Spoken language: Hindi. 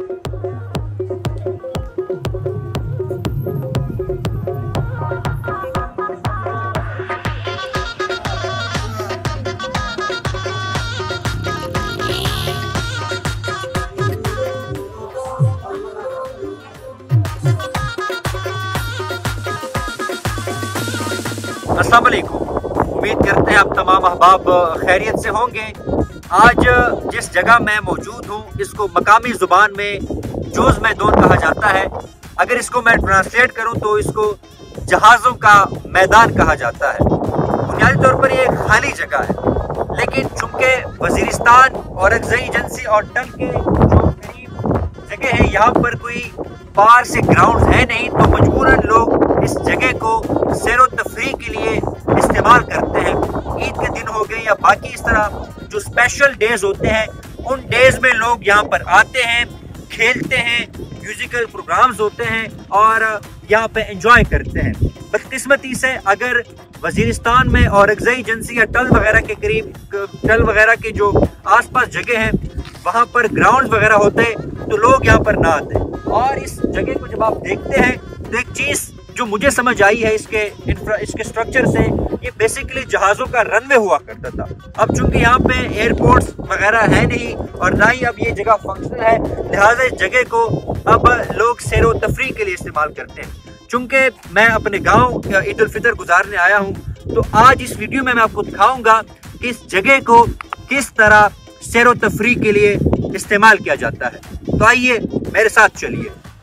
अस्सलाम वालेकुम। उम्मीद करते हैं आप तमाम अहबाब खैरियत से होंगे। आज जिस जगह मैं मौजूद हूँ इसको मकामी ज़ुबान में जोज़ मैदान कहा जाता है। अगर इसको मैं ट्रांसलेट करूँ तो इसको जहाज़ों का मैदान कहा जाता है। बुनियादी तौर पर ये खाली जगह है, लेकिन चूँकि वज़ीरिस्तान औरंगज़ई एजेंसी और टल के जो करीब जगह है यहाँ पर कोई पार से ग्राउंड है नहीं, तो मजबूरन लोग इस जगह को सैरो तफरी के लिए इस्तेमाल करते हैं। ईद के दिन हो गए या बाकी इस तरह जो स्पेशल डेज होते हैं, उन डेज में लोग यहाँ पर आते हैं, खेलते हैं, म्यूजिकल प्रोग्राम्स होते हैं और यहाँ पे एंजॉय करते हैं। बदकिस्मती से अगर वज़ीरिस्तान में औरंगज़ई एजेंसी या टल वगैरह के करीब, टल वगैरह के जो आसपास जगह हैं वहाँ पर ग्राउंड वगैरह होते तो लोग यहाँ पर ना आते। और इस जगह को जब आप देखते हैं तो एक चीज़ जो मुझे समझ आई है इसके स्ट्रक्चर से, ये बेसिकली जहाज़ों का रनवे हुआ करता था। अब चूंकि यहाँ पे एयरपोर्ट्स वगैरह है नहीं और ना ही अब ये जगह फंक्शनल है, लिहाजा इस जगह को अब लोग सैरो तफरी के लिए इस्तेमाल करते हैं। चूंकि मैं अपने गांव ईद उल फितर गुजारने आया हूँ, तो आज इस वीडियो में मैं आपको दिखाऊंगा कि इस जगह को किस तरह सैरो तफरी के लिए इस्तेमाल किया जाता है। तो आइए मेरे साथ चलिए।